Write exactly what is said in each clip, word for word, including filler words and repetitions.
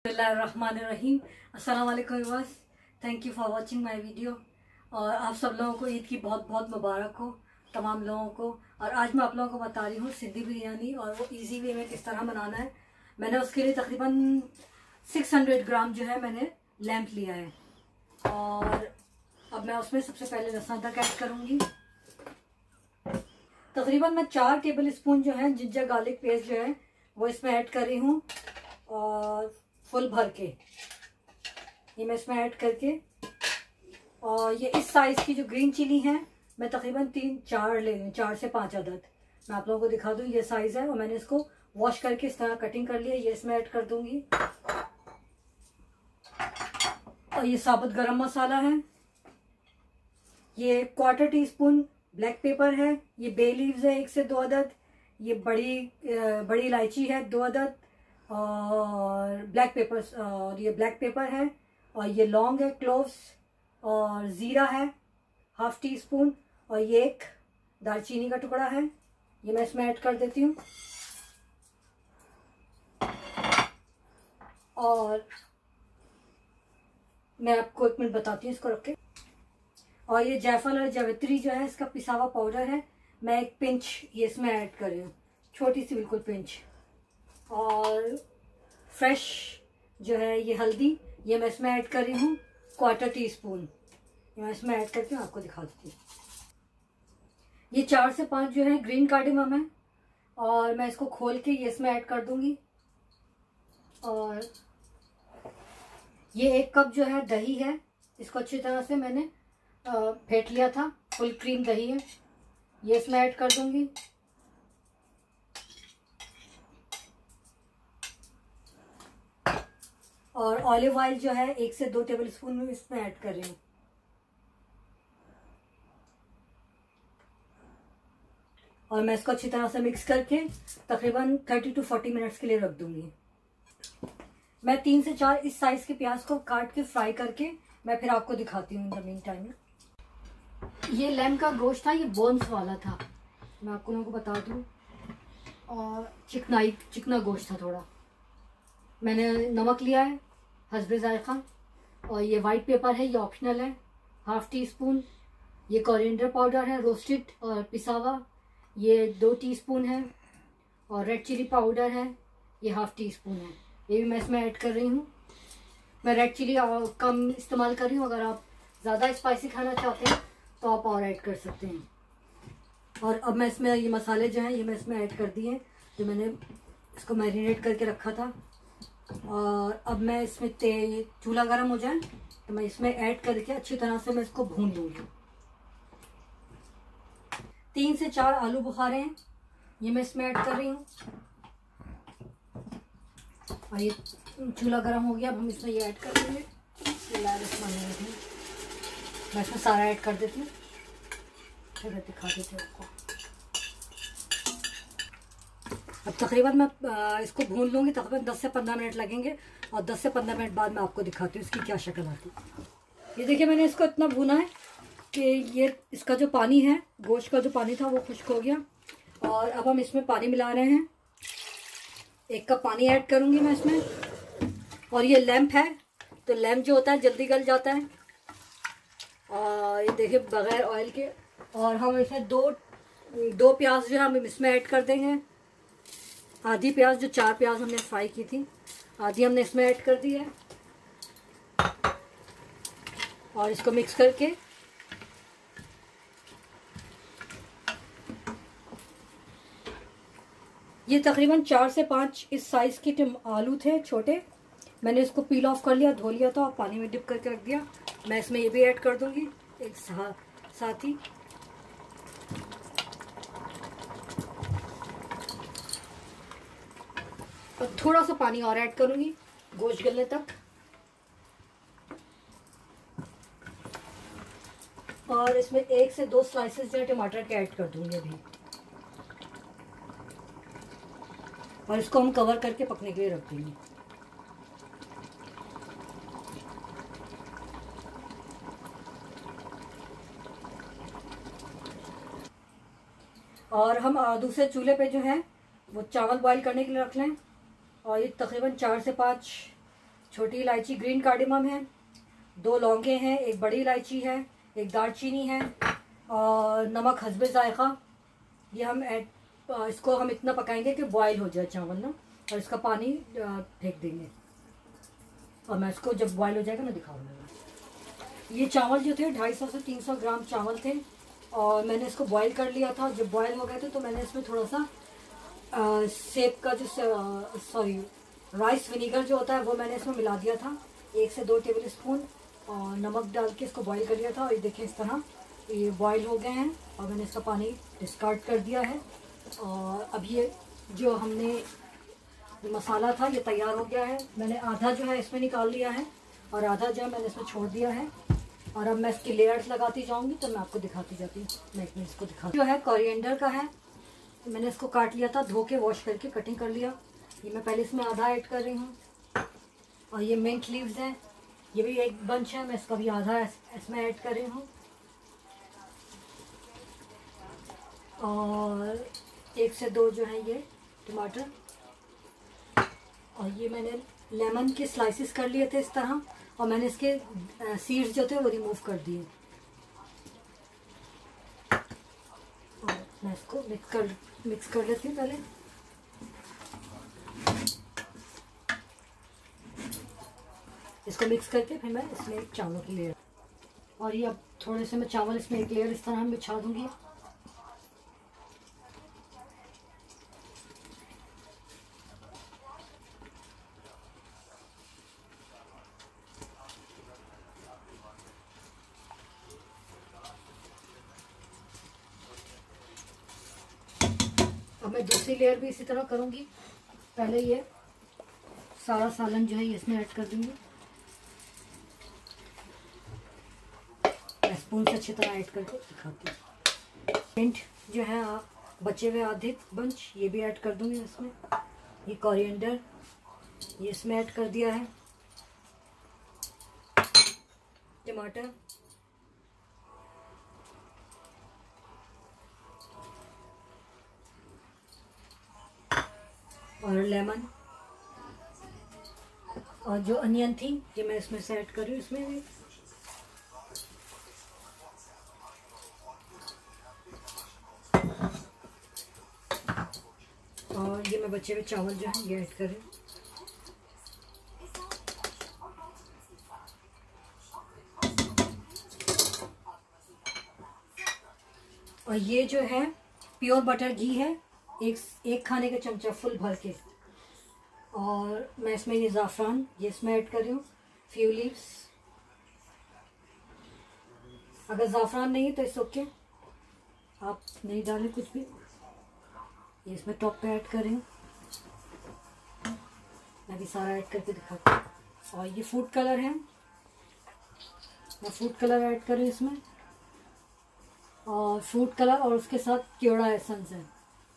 बिस्मिल्लाहिर्रहमानिर्रहीम। अस्सलाम वालेकुम viewers, thank you for watching my video. और आप सब लोगों को ईद की बहुत बहुत मुबारक हो, तमाम लोगों को। और आज मैं आप लोगों को बता रही हूँ सिंधी बिरयानी, और वो इजी वे में किस तरह बनाना है। मैंने उसके लिए तकरीबन छह सौ ग्राम जो है मैंने लैम्प लिया है। और अब मैं उसमें सबसे पहले लहसुन अदरक ऐड करूँगी। तकरीबन मैं चार टेबल स्पून जो है जिंजर गार्लिक पेस्ट जो है वो इसमें ऐड कर रही हूँ, और फुल भर के ये मैं इसमें ऐड करके। और ये इस साइज़ की जो ग्रीन चिली है मैं तकरीबन तीन चार ले लूँ, चार से पाँच अदद। मैं आप लोगों को दिखा दूँ, ये साइज़ है। और मैंने इसको वॉश करके इस तरह कटिंग कर लिया, ये इसमें ऐड कर दूँगी। और ये साबुत गरम मसाला है, ये quarter teaspoon black pepper है, ये बे लीव्स है एक से दो अदद, ये बड़ी बड़ी इलायची है दो अदद, और ब्लैक पेपर और ये ब्लैक पेपर है, और ये लौंग है, क्लोव्स, और ज़ीरा है हाफ टी स्पून, और ये एक दालचीनी का टुकड़ा है, ये मैं इसमें ऐड कर देती हूँ। और मैं आपको एक मिनट बताती हूँ इसको रख के। और ये जायफल और जावित्री जो है इसका पिसा हुआ पाउडर है, मैं एक पिंच ये इसमें ऐड कर रही हूँ, छोटी सी बिल्कुल पिंच। और फ्रेश जो है ये हल्दी, ये मैं इसमें ऐड कर रही हूँ क्वार्टर टी स्पून, ये मैं इसमें ऐड करके आपको दिखा देती हूँ। ये चार से पाँच जो है ग्रीन कार्डेमम है, और मैं इसको खोल के ये इसमें ऐड कर दूंगी। और ये एक कप जो है दही है, इसको अच्छी तरह से मैंने फेंट लिया था, फुल क्रीम दही है, ये इसमें ऐड कर दूंगी। और ऑलिव ऑयल जो है एक से दो टेबल स्पून में इसमें ऐड कर रही हूँ। और मैं इसको अच्छी तरह से मिक्स करके तकरीबन तीस टू चालीस मिनट्स के लिए रख दूंगी। मैं तीन से चार इस साइज के प्याज को काट के फ्राई करके मैं फिर आपको दिखाती हूँ इन द मीन टाइम। ये लैम्प का गोश्त था, ये बोन्स वाला था, मैं आपको लोगों को बता दूँ। और चिकनाई चिकना गोश्त था थोड़ा। मैंने नमक लिया है हस्बे जायका, और ये वाइट पेपर है, ये ऑप्शनल है, हाफ टी स्पून। ये कोरिएंडर पाउडर है रोस्टेड और पिसा हुआ, ये दो टीस्पून है। और रेड चिली पाउडर है, ये हाफ टी स्पून है, ये भी मैं इसमें ऐड कर रही हूँ। मैं रेड चिली कम इस्तेमाल कर रही हूँ, अगर आप ज़्यादा स्पाइसी खाना चाहते हैं तो आप और ऐड कर सकते हैं। और अब मैं इसमें ये मसाले जो हैं ये मैं इसमें ऐड कर दिए हैं, जो मैंने इसको मैरिनेट करके रखा था। और अब मैं इसमें तेल चूल्हा गर्म हो जाए तो मैं इसमें ऐड करके अच्छी तरह से मैं इसको भून लूँगी। तीन से चार आलू बुखारे हैं, ये मैं इसमें ऐड कर रही हूँ। और ये चूल्हा गर्म हो गया, अब हम इसमें ये ऐड कर देंगे। मैं इसमें सारा ऐड कर देती हूँ, फिर दिखा देती हूँ आपको। अब तकरीबन मैं इसको भून लूँगी, तकरीबन दस से पंद्रह मिनट लगेंगे, और दस से पंद्रह मिनट बाद मैं आपको दिखाती हूँ इसकी क्या शक्ल आती है। ये देखिए मैंने इसको इतना भूना है कि ये इसका जो पानी है, गोश्त का जो पानी था वो खुश्क हो गया। और अब हम इसमें पानी मिला रहे हैं, एक कप पानी ऐड करूँगी मैं इसमें। और ये लैम्प है, तो लैम्प जो होता है जल्दी गल जाता है। और ये देखिए बगैर ऑयल के। और हम इसमें दो दो प्याज जो है हम इसमें ऐड कर देंगे। आधी प्याज, जो चार प्याज हमने फ्राई की थी, आधी हमने इसमें ऐड कर दी है। और इसको मिक्स करके ये तकरीबन चार से पाँच इस साइज़ के आलू थे छोटे, मैंने इसको पील ऑफ कर लिया, धो लिया था और पानी में डिप करके रख दिया। मैं इसमें ये भी ऐड कर दूंगी एक साथ ही। और थोड़ा सा पानी और ऐड करूंगी गोश्त गलने तक। और इसमें एक से दो स्लाइसेस जो है टमाटर के ऐड कर दूंगी अभी। और इसको हम कवर करके पकने के लिए रख देंगे। और हम दूसरे चूल्हे पे जो है वो चावल बॉईल करने के लिए रख लें। और ये तकरीबन चार से पाँच छोटी इलायची ग्रीन कार्डेमम है, दो लौंगे हैं, एक बड़ी इलायची है, एक दालचीनी है और नमक हस्बे जायका। ये हम ऐड इसको हम इतना पकाएंगे कि बॉईल हो जाए चावल ना, और इसका पानी फेंक देंगे और मैं इसको जब बॉईल हो जाएगा मैं दिखाऊंगा। ये चावल जो थे ढाई सौ से तीन सौ ग्राम चावल थे और मैंने इसको बॉईल कर लिया था। जब बॉईल हो गए थे तो मैंने इसमें थोड़ा सा आ, सेब का जो सॉरी राइस विनीगर जो होता है वो मैंने इसमें मिला दिया था, एक से दो टेबल स्पून, और नमक डाल के इसको बॉईल कर लिया था। और ये देखिए इस तरह ये बॉईल हो गए हैं और मैंने इसका पानी डिस्कार्ड कर दिया है। और अब ये जो हमने जो मसाला था ये तैयार हो गया है। मैंने आधा जो है इसमें निकाल लिया है और आधा जो है मैंने इसमें छोड़ दिया है। और अब मैं इसकी लेयर्स लगाती जाऊंगी तो मैं आपको दिखाती जाती हूँ। मैं एक मिनट इसको दिखाती जो है कोरिएंडर का है, मैंने इसको काट लिया था, धो के वॉश करके कटिंग कर लिया। ये मैं पहले इसमें आधा ऐड कर रही हूँ। और ये मिंट लीव्स हैं, ये भी एक बंच है, मैं इसका भी आधा इसमें ऐड कर रही हूँ। और एक से दो जो है ये टमाटर, और ये मैंने लेमन के स्लाइसेस कर लिए थे इस तरह, और मैंने इसके सीड्स जो थे वो रिमूव कर दिए। और मैं इसको मिक्स कर मिक्स कर लेती हूँ पहले। इसको मिक्स करके फिर मैं इसमें एक चावलों की लेयर, और ये अब थोड़े से मैं चावल इसमें एक लेयर इस तरह हम बिछा दूंगी। अब मैं दूसरी लेयर भी इसी तरह करूंगी। पहले ये सारा सालन जो है ये इसमें ऐड कर दूंगी, स्पून से अच्छी तरह ऐड करके दिखाती हूँ। मिंट जो है बचे हुए आधे बंच ये भी ऐड कर दूंगी इसमें। ये कोरिएंडर ये इसमें ऐड कर दिया है। टमाटर, और लेमन, और जो अनियन थी ये मैं इसमें से ऐड कर रही हूँ इसमें भी। और ये मैं बचे हुए चावल जो है ये ऐड कर रही हूँ। और ये जो है प्योर बटर घी है, एक एक खाने का चमचा फुल भर के। और मैं इसमें ये ज़ाफ़रान ये इसमें ऐड कर रही हूँ, फ्यू लीव्स। अगर ज़ाफ़रान नहीं तो इस ओके आप नहीं डालें कुछ भी। ये इसमें टॉप पे ऐड कर रही हूँ, मैं भी सारा ऐड करके दिखाती हूँ। और ये फूड कलर है, मैं फूड कलर ऐड कर रही हूँ इसमें, और फूड कलर और उसके साथ केवड़ा एसेंस है।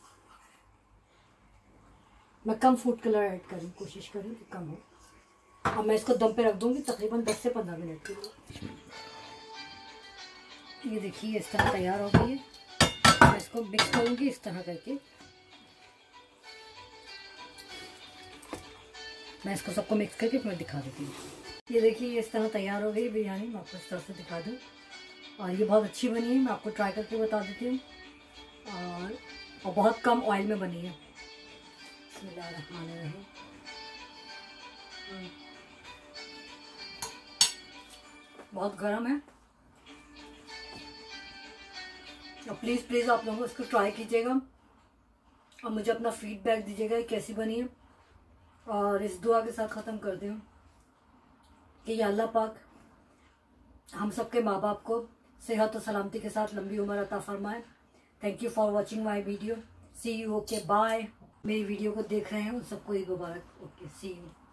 मैं कम फूड कलर ऐड करूँ, कोशिश करूँ कि कम हो। अब मैं इसको दम पे रख दूंगी तकरीबन दस से पंद्रह मिनट के लिए। ये देखिए इस तरह तैयार हो गई है। मैं इसको मिक्स करूँगी इस तरह करके। मैं इसको सबको मिक्स करके मैं दिखा देती हूँ। ये देखिए इस तरह तैयार हो गई बिरयानी, मैं आपको इस तरह से दिखा दूँ। और ये बहुत अच्छी बनी है, मैं आपको ट्राई करके बता देती हूँ। और, और बहुत कम ऑयल में बनी है। बहुत गर्म है, और प्लीज़ प्लीज़ आप लोगों इसको ट्राई कीजिएगा और मुझे अपना फीडबैक दीजिएगा कैसी बनी है। और इस दुआ के साथ ख़त्म कर दूँ कि या अल्लाह पाक हम सबके माँ बाप को सेहत और सलामती के साथ लंबी उम्र अता फरमाए। Thank you for watching my video. See you, okay bye. मेरी वीडियो को देख रहे हैं उन सबको ईद मुबारक। Okay see you.